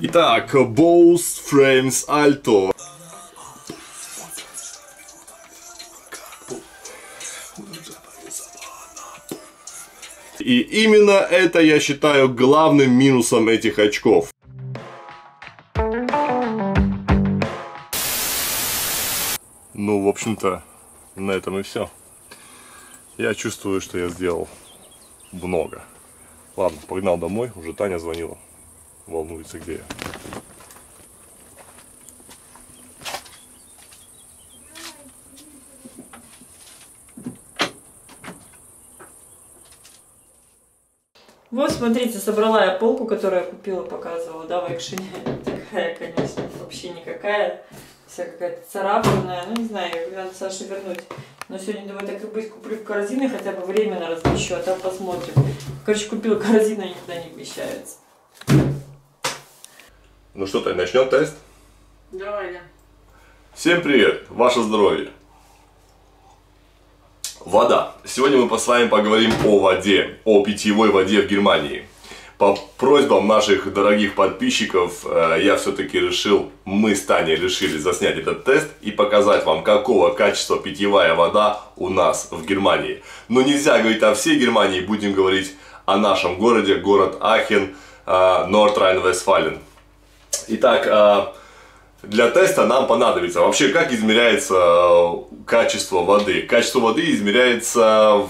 Итак, Bose Frames Alto. И именно это я считаю главным минусом этих очков. Ну, в общем-то, на этом и все. Я чувствую, что я сделал много. Ладно, погнал домой, уже Таня звонила. Волнуется, где я. Вот, смотрите, собрала я полку, которую я купила, показывала, да, в экшене. Такая, конечно, вообще никакая. Вся какая-то царапанная. Ну, не знаю, надо Саше вернуть. Но сегодня, думаю, так и быть, куплю корзины, хотя бы временно размещу, а там посмотрим. Короче, купила корзину, они никуда не вмещаются. Ну что, Тань, начнем тест? Давай, да. Всем привет, ваше здоровье. Вода. Сегодня мы с вами поговорим о воде, о питьевой воде в Германии. По просьбам наших дорогих подписчиков я все-таки решил, мы с Таней решили заснять этот тест и показать вам, какого качества питьевая вода у нас в Германии. Но нельзя говорить о всей Германии, будем говорить о нашем городе, город Ахен, Нордрайн-Вестфален. Итак, для теста нам понадобится, вообще как измеряется качество воды? Качество воды измеряется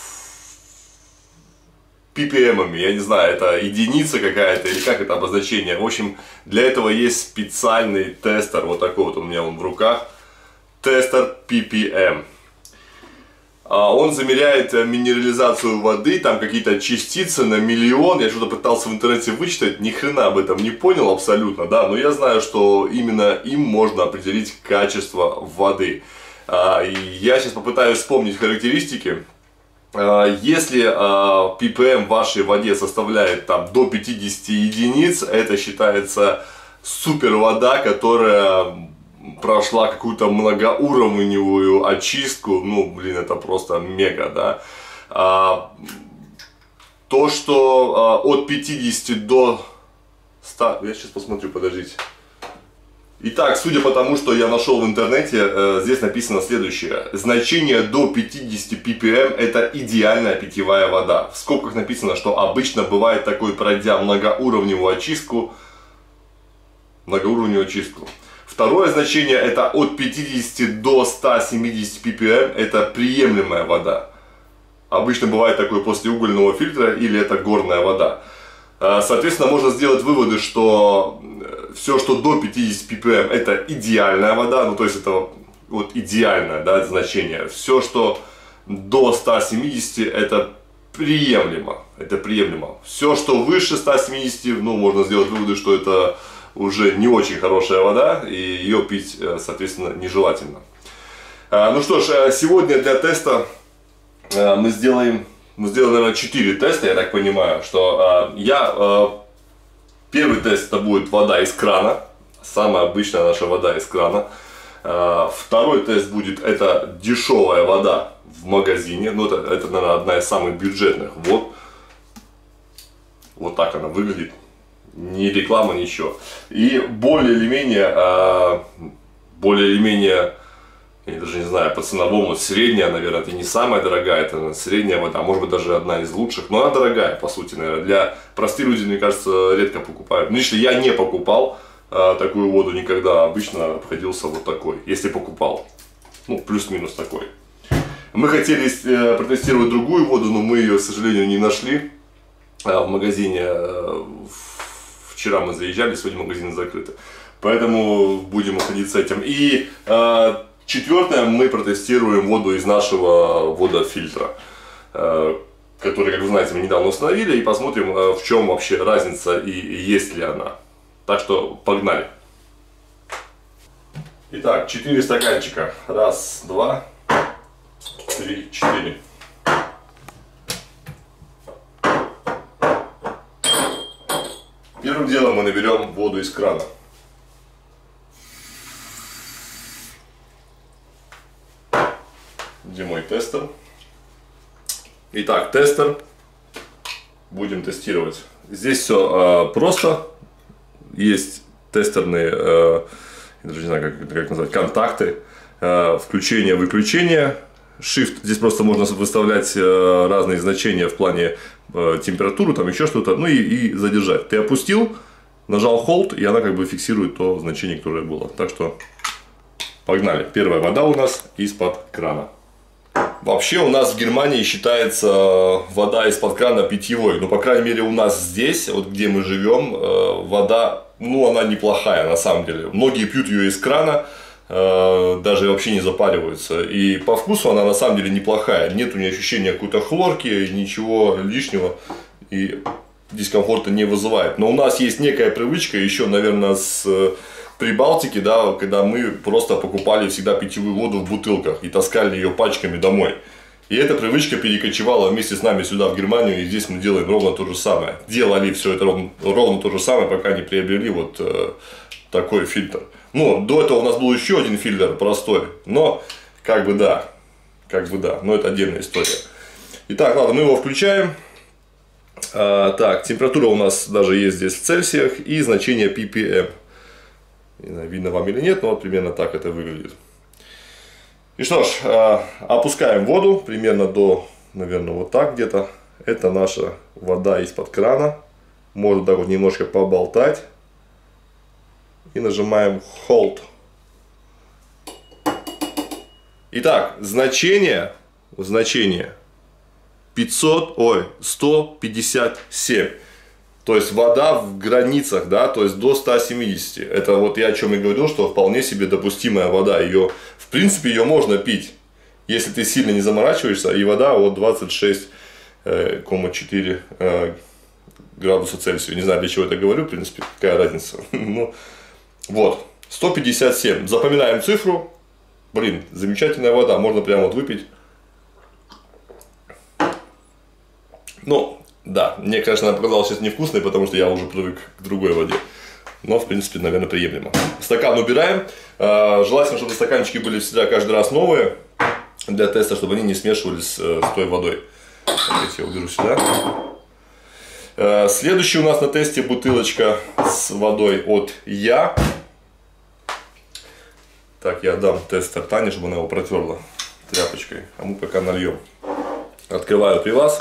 ppm, я не знаю, это единица какая-то или как это обозначение. В общем, для этого есть специальный тестер, вот такой вот у меня он в руках, тестер ppm. Он замеряет минерализацию воды, там какие-то частицы на миллион. Я что-то пытался в интернете вычитать, ни хрена об этом не понял абсолютно, да, но я знаю, что именно им можно определить качество воды. И я сейчас попытаюсь вспомнить характеристики. Если ppm в вашей воде составляет там до 50 единиц, это считается супер вода, которая прошла какую-то многоуровневую очистку. Ну, блин, это просто мега, да. То, что от 50 до 100, я сейчас посмотрю, подождите. Итак, судя по тому, что я нашел в интернете, здесь написано следующее. Значение до 50 ppm это идеальная питьевая вода. В скобках написано, что обычно бывает такой, пройдя многоуровневую очистку. Второе значение это от 50 до 170 ppm это приемлемая вода. Обычно бывает такой после угольного фильтра или это горная вода. Соответственно, можно сделать выводы, что все, что до 50 ppm, это идеальная вода, ну то есть это вот идеальное, да, значение. Все, что до 170, это приемлемо, Все, что выше 170, ну можно сделать выводы, что это уже не очень хорошая вода, и ее пить, соответственно, нежелательно. Ну что ж, сегодня для теста мы сделаем, наверное, 4 теста, я так понимаю, что первый тест это будет вода из крана, самая обычная наша вода из крана. Второй тест будет это дешевая вода в магазине, ну это, наверное, одна из самых бюджетных вод. Вот так она выглядит, ни реклама, ничего. И более или менее, я даже не знаю, по ценовому средняя, наверное, это не самая дорогая, это средняя вода, может быть даже одна из лучших, но она дорогая, по сути, наверное, для простых людей, мне кажется, редко покупают. Ну, лично я не покупал такую воду никогда, обычно обходился вот такой, если покупал, ну, плюс-минус такой. Мы хотели протестировать другую воду, но мы ее, к сожалению, не нашли в магазине. Вчера мы заезжали, сегодня магазины закрыты, поэтому будем уходить с этим. И четвертое, мы протестируем воду из нашего водофильтра, который, как вы знаете, мы недавно установили, и посмотрим, в чем вообще разница и есть ли она. Так что погнали. Итак, 4 стаканчика. 1, 2, 3, 4. Первым делом мы наберем воду из крана. Где мой тестер? Итак, тестер. Будем тестировать. Здесь все просто. есть тестерные, даже не знаю, как назвать, контакты, включение-выключение, Shift. Здесь просто можно выставлять разные значения в плане температуры, там еще что-то, ну и задержать. Ты опустил, нажал Hold, и она как бы фиксирует то значение, которое было. Так что погнали. Первая вода у нас из-под крана. Вообще у нас в Германии считается вода из-под крана питьевой. Но, по крайней мере, у нас здесь, вот где мы живем, вода, ну, она неплохая на самом деле. Многие пьют ее из крана, даже вообще не запариваются. И по вкусу она на самом деле неплохая. Нет у нее ощущения какой-то хлорки, ничего лишнего. И дискомфорта не вызывает. Но у нас есть некая привычка еще, наверное, с Прибалтики, да, когда мы просто покупали всегда питьевую воду в бутылках и таскали ее пачками домой. И эта привычка перекочевала вместе с нами сюда, в Германию, и здесь мы делаем ровно то же самое. Делали все это ровно то же самое, пока не приобрели вот такой фильтр. Ну, до этого у нас был еще один фильтр простой, но как бы да, но это отдельная история. Итак, ладно, мы его включаем. Так, температура у нас даже есть здесь в Цельсиях и значение ppm. Не знаю, видно вам или нет, но вот примерно так это выглядит. И что ж, опускаем воду примерно до, наверное, вот так где-то. Это наша вода из-под крана. Можно так вот немножко поболтать. И нажимаем Hold. Итак, значение 157. То есть вода в границах, да, то есть до 170. Это вот я о чем и говорил, что вполне себе допустимая вода. Ее, в принципе, ее можно пить, если ты сильно не заморачиваешься. И вода от 26,4 градуса Цельсия. Не знаю, для чего это говорю, в принципе, какая разница. Ну, вот, 157. Запоминаем цифру. Блин, замечательная вода, можно прямо вот выпить. Ну, да, мне, конечно, она показалась сейчас невкусной, потому что я уже привык к другой воде. Но, в принципе, наверное, приемлемо. Стакан убираем. Желательно, чтобы стаканчики были всегда каждый раз новые. Для теста, чтобы они не смешивались с той водой. Давайте я уберу сюда. Следующий у нас на тесте бутылочка с водой от Я. Так, я дам тестер Тане, чтобы она его протерла тряпочкой. А мы пока нальем. Открываю при вас.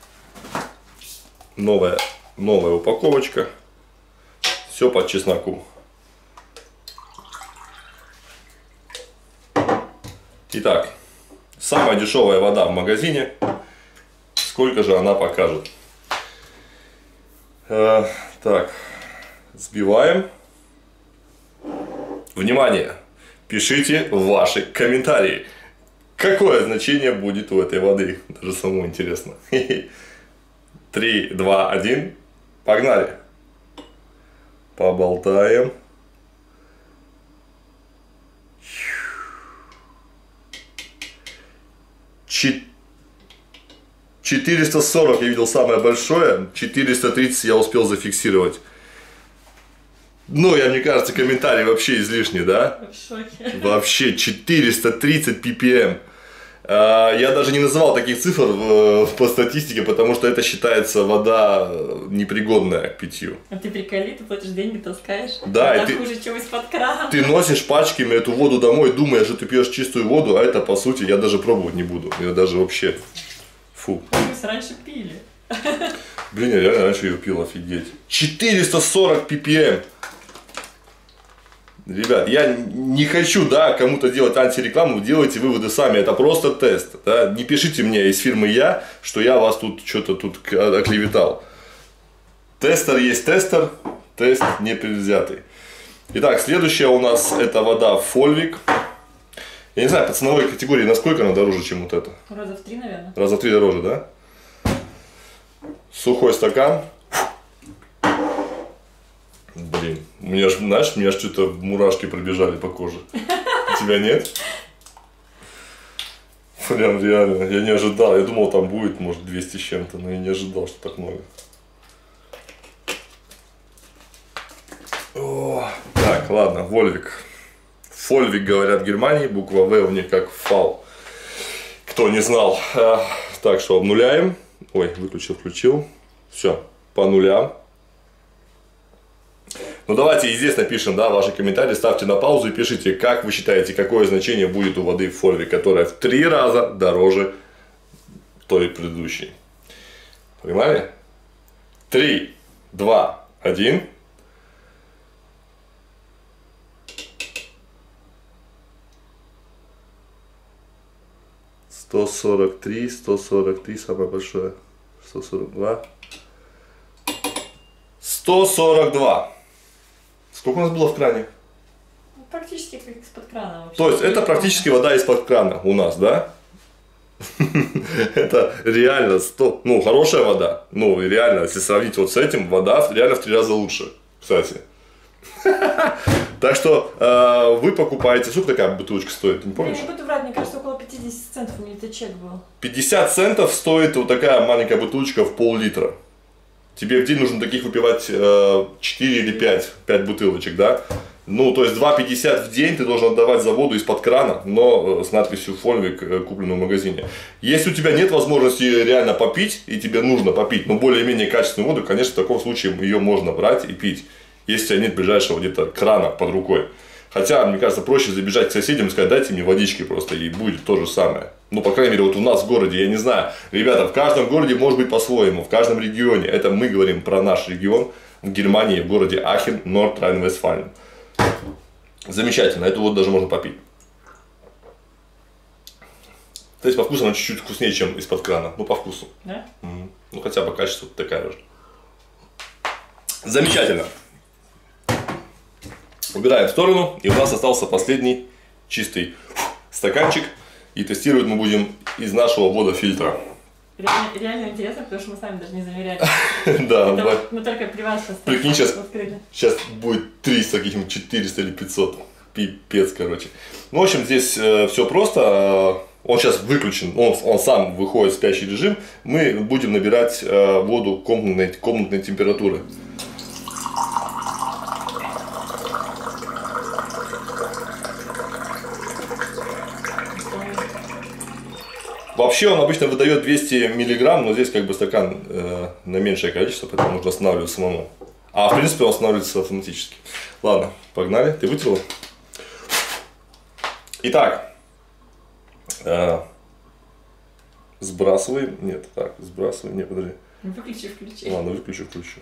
Новая упаковочка. Все по чесноку. Итак, самая дешевая вода в магазине. Сколько же она покажет? Так, сбиваем. Внимание! Пишите ваши комментарии. Какое значение будет у этой воды? Даже самому интересно. 3, 2, 1. Погнали. Поболтаем. 440 я видел самое большое. 430 я успел зафиксировать. Ну, мне кажется, комментарий вообще излишний, да? В шоке. Вообще 430 ppm. Я даже не называл таких цифр по статистике, потому что это считается вода непригодная к питью. А ты приколи, ты платишь деньги, таскаешь. Да, это хуже, чем из-под крана. Ты носишь пачками эту воду домой, думая, что ты пьешь чистую воду, а это, по сути, я даже пробовать не буду. Я даже вообще... Фу. Мы раньше пили. Блин, я реально раньше ее пил, офигеть. 440 ppm. Ребят, я не хочу, да, кому-то делать антирекламу, делайте выводы сами, это просто тест, да? Не пишите мне из фирмы Я, что я вас тут что-то тут оклеветал. Тестер есть тестер, тест не предвзятый. Итак, следующая у нас это вода Фольвик. Я не знаю, по ценовой категории, насколько она дороже, чем вот это? Раза в 3, наверное. Раза в 3 дороже, да? Сухой стакан. Блин, у меня ж, знаешь, у меня что-то мурашки пробежали по коже. У тебя нет? Прям реально, я не ожидал. Я думал, там будет, может, 200 с чем-то, но я не ожидал, что так много. О, так, ладно, Вольвик. Фольвик говорят в Германии, буква В у них как фал. Кто не знал. Так что обнуляем. Ой, выключил, включил. Все, по нулям. Ну давайте и здесь напишем, да, ваши комментарии, ставьте на паузу и пишите, как вы считаете, какое значение будет у воды в фольве, которая в 3 раза дороже той предыдущей. Понимали? 3, 2, 1. $143, 143, самое большое. 142. 142. Сколько у нас было в кране? Практически как из-под крана вообще. То есть это практически вода из-под крана у нас, да? Это реально 100, ну хорошая вода. Ну и реально, если сравнить вот с этим, вода реально в 3 раза лучше, кстати. Так что вы покупаете, сколько такая бутылочка стоит, не помнишь? Я не буду врать, мне кажется, около 50 центов у меня это чек был. 50 центов стоит вот такая маленькая бутылочка в пол-литра. Тебе в день нужно таких выпивать 4 или 5 бутылочек, да? Ну, то есть 2,50 в день ты должен отдавать за воду из-под крана, но с надписью Фольвик, купленную в магазине. Если у тебя нет возможности реально попить, и тебе нужно попить, но более-менее качественную воду, конечно, в таком случае ее можно брать и пить, если у тебя нет ближайшего где-то крана под рукой. Хотя, мне кажется, проще забежать к соседям и сказать, дайте мне водички просто, и будет то же самое. Ну, по крайней мере, вот у нас в городе, я не знаю, ребята, в каждом городе может быть по-своему, в каждом регионе. Это мы говорим про наш регион в Германии, в городе Ахен, Норд-Райн-Вестфален. Замечательно, эту воду даже можно попить. То есть по вкусу она чуть-чуть вкуснее, чем из-под крана. Ну, по вкусу. Да? Ну, хотя бы качество такая же. Замечательно. Убираем в сторону, и у нас остался последний чистый стаканчик. И тестировать мы будем из нашего водофильтра. Реально интересно, потому что мы сами даже не замеряли. Да, мы только при вас сейчас. Прикинь, сейчас будет 300, каких-нибудь 400 или 500. Пипец, короче. Ну, в общем, здесь все просто. Он сейчас выключен, он сам выходит в спящий режим. Мы будем набирать воду комнатной температуры. Вообще он обычно выдает 200 миллиграмм, но здесь как бы стакан на меньшее количество, поэтому нужно останавливать самому. А в принципе он останавливается автоматически. Ладно, погнали. Ты вытерла? Итак, сбрасываем. Нет, так, сбрасываем. Нет, подожди. Выключи, включи. Ладно, выключу.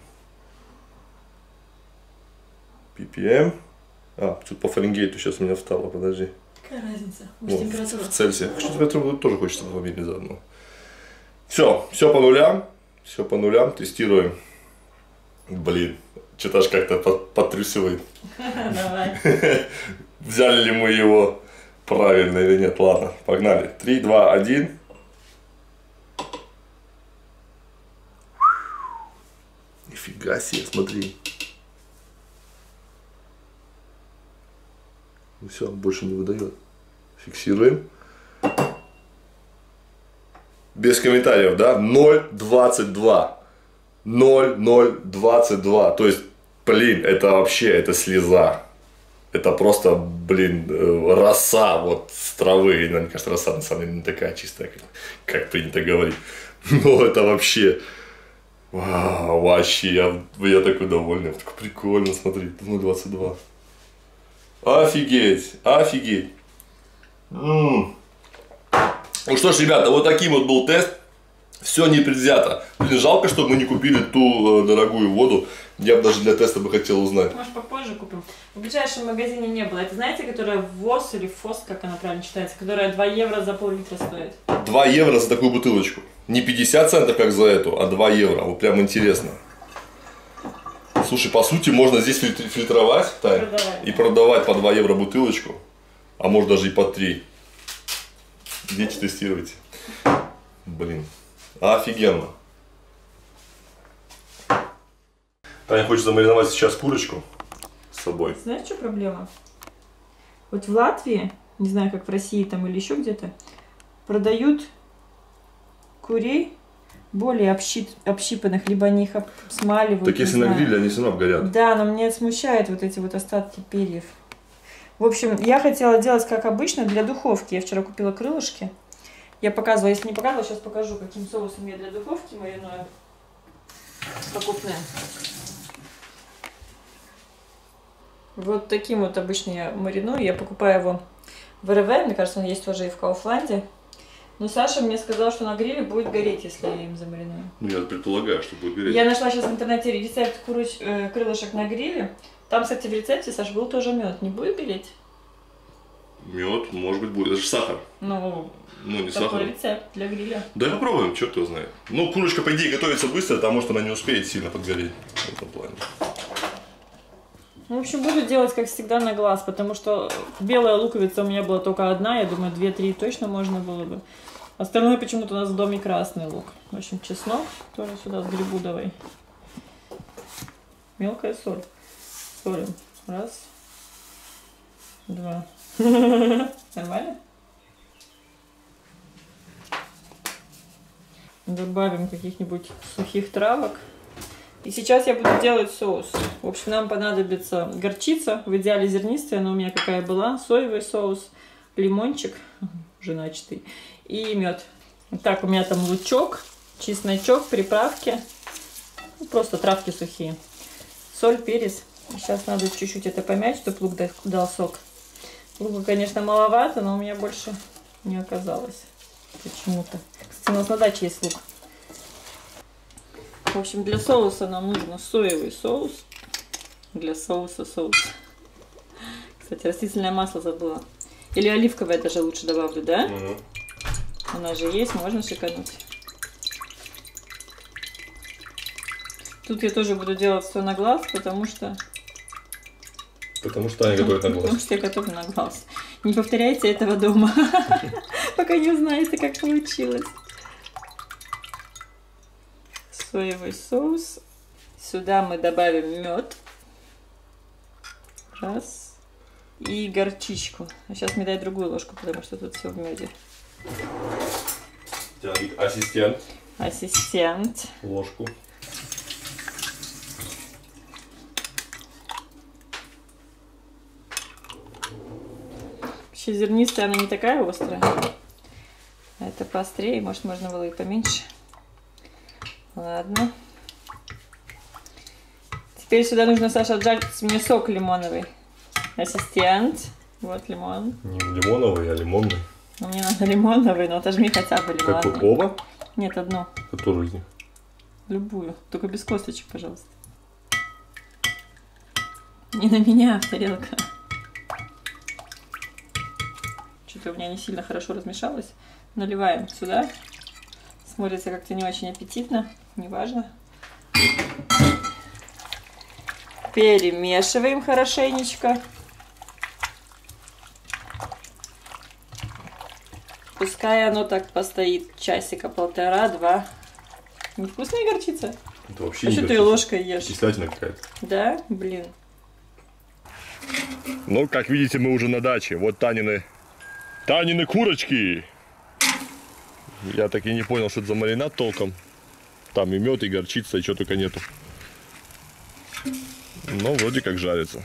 ppm. А, тут по Фаренгейту сейчас у меня встало, подожди. Какая разница? Может, температура? В Цельсиях. Температуру тоже хочется померить заодно. Все по нулям, тестируем. Блин, что-то аж как-то потрясывает. Давай. Взяли ли мы его правильно или нет? Ладно, погнали. 3, 2, 1. Нифига себе, смотри. Ну все, больше не выдает. Фиксируем. Без комментариев, да? 0,22. 0,022. То есть, блин, это вообще, это слеза. Это просто, блин, роса вот с травы. Мне кажется, роса на самом деле не такая чистая, как принято говорить. Но это вообще... Вау, вообще, я такой довольный. Так прикольно, смотри, 0,22. Офигеть, офигеть. Ну что ж, ребята, вот таким вот был тест. Все непредвзято. Блин, жалко, что мы не купили ту дорогую воду. Я бы даже для теста бы хотел узнать. Может, попозже купим. В ближайшем магазине не было. Это знаете, которая ВОЗ или ФОС, как она правильно читается, которая 2 евро за пол-литра стоит? 2 евро за такую бутылочку. Не 50 центов, как за эту, а 2 евро. Вот прям интересно. Слушай, по сути, можно здесь фильтровать, Тань, и продавать по 2 евро бутылочку, а может даже и по 3. Идите тестируйте. Блин, офигенно. Таня хочет замариновать сейчас курочку с собой. Знаешь, что проблема? Вот в Латвии, не знаю, как в России там или еще где-то, продают курей более общипанных, либо они их смаливают. Так если на гриле, они все равно обгорят. Да, но меня смущают вот эти вот остатки перьев. В общем, я хотела делать как обычно для духовки. Я вчера купила крылышки. Я показывала, если не показывала, сейчас покажу, каким соусом я для духовки мариную покупную. Вот таким вот обычно я мариную. Я покупаю его в РВ, мне кажется, он есть тоже и в Кауфланде. Но Саша мне сказал, что на гриле будет гореть, если я им замариную. Я предполагаю, что будет гореть. Я нашла сейчас в интернете рецепт крылышек на гриле. Там, кстати, в рецепте, Саша, был тоже мед. Не будет белеть? Мед, может быть, будет. Это же сахар. Ну не такой сахар. рецепт для гриля. Да попробуем, черт его знает. Ну, курочка, по идее, готовится быстро, потому что она не успеет сильно подгореть в этом плане. В общем, буду делать, как всегда, на глаз, потому что белая луковица у меня была только одна, я думаю, 2-3 точно можно было бы. Остальное почему-то у нас в доме красный лук. В общем, чеснок тоже сюда сгребу давай. Мелкая соль. Солим. Раз. Два. Нормально? Добавим каких-нибудь сухих травок. И сейчас я буду делать соус. В общем, нам понадобится горчица, в идеале зернистая, но у меня какая была, соевый соус, лимончик, уже начатый, и мед. Так, у меня там лучок, чесночок, приправки, просто травки сухие, соль, перец. Сейчас надо чуть-чуть это помять, чтобы лук дал сок. Лука, конечно, маловато, но у меня больше не оказалось почему-то. Кстати, у нас на даче есть лук. В общем, для соуса нам нужно соевый соус. Для соуса соус. Кстати, растительное масло забыла. Или оливковое даже лучше добавлю, да? У нас же есть, можно шикануть. Тут я тоже буду делать все на глаз, потому что... Потому что они готовят на глаз. Потому что я готовлю на глаз. Не повторяйте этого дома, пока не узнаете, как получилось. Соевый соус. Сюда мы добавим мед. Раз. И горчичку. А сейчас мне дай другую ложку, потому что тут все в меде. Ассистент. Ассистент. Ложку. Вообще зернистая, она не такая острая. Это поострее, может, можно было и поменьше. Ладно. Теперь сюда нужно, Саша, отжать мне сок лимоновый. Ассистент. Вот лимон. Не лимоновый, а лимонный. Ну, мне надо лимоновый, но отожми хотя бы лимонный. Какой, оба? Нет, одну. Которую из них? Любую. Только без косточек, пожалуйста. Не на меня, тарелка. Что-то у меня не сильно хорошо размешалось. Наливаем сюда. Смотрится как-то не очень аппетитно. Неважно. Перемешиваем хорошенечко. Пускай оно так постоит часика полтора-два. Невкусная горчица? Это вообще а не что горчица. ты ложкой ешь? Кислятина какая-то. Да? Блин. Ну, как видите, мы уже на даче. Вот Танины курочки. Я так и не понял, что это за маринад толком. Там и мед, и горчица, и чего только нету. Но вроде как жарится.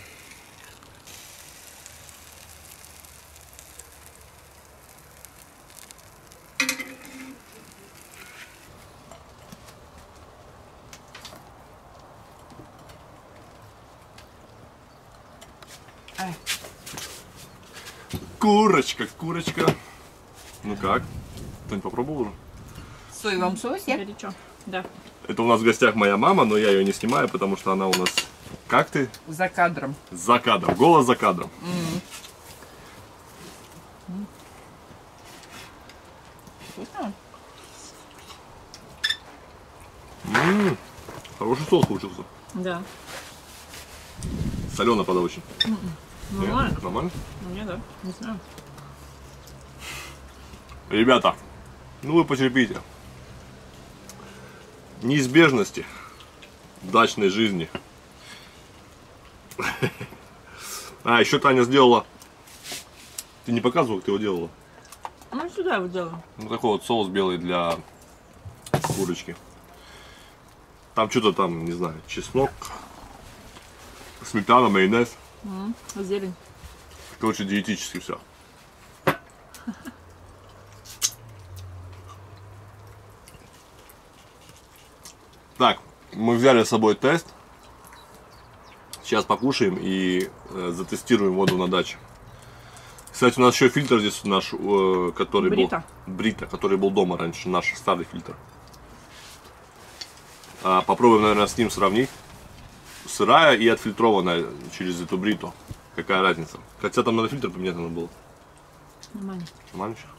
Курочка, курочка. Ну как? Кто-нибудь попробовал уже? В соевом соусе? Горячо. Да. Это у нас в гостях моя мама, но я ее не снимаю, потому что она у нас... Как ты? За кадром. За кадром. Голос за кадром. Вкусно? Хороший соус получился. Да. Солено подо очень. Нормально. Нет? Нормально? Ну, мне да. Не знаю. Ребята, ну вы потерпите. Неизбежности дачной жизни. А, еще Таня сделала. Ты не показывал, как ты его делала? Ну, сюда его делаю. Ну, такой вот соус белый для курочки. Там что-то там, не знаю, чеснок, сметана, майонез. Зелень. Короче, диетически все. Так, мы взяли с собой тест. Сейчас покушаем и затестируем воду на даче. Кстати, у нас еще фильтр здесь наш, который Брита. был... Брита, который был дома раньше, наш старый фильтр. Попробуем, наверное, с ним сравнить. Сырая и отфильтрованная через эту бриту. Какая разница? Хотя там надо фильтр поменять надо было. Нормально. Нормально еще?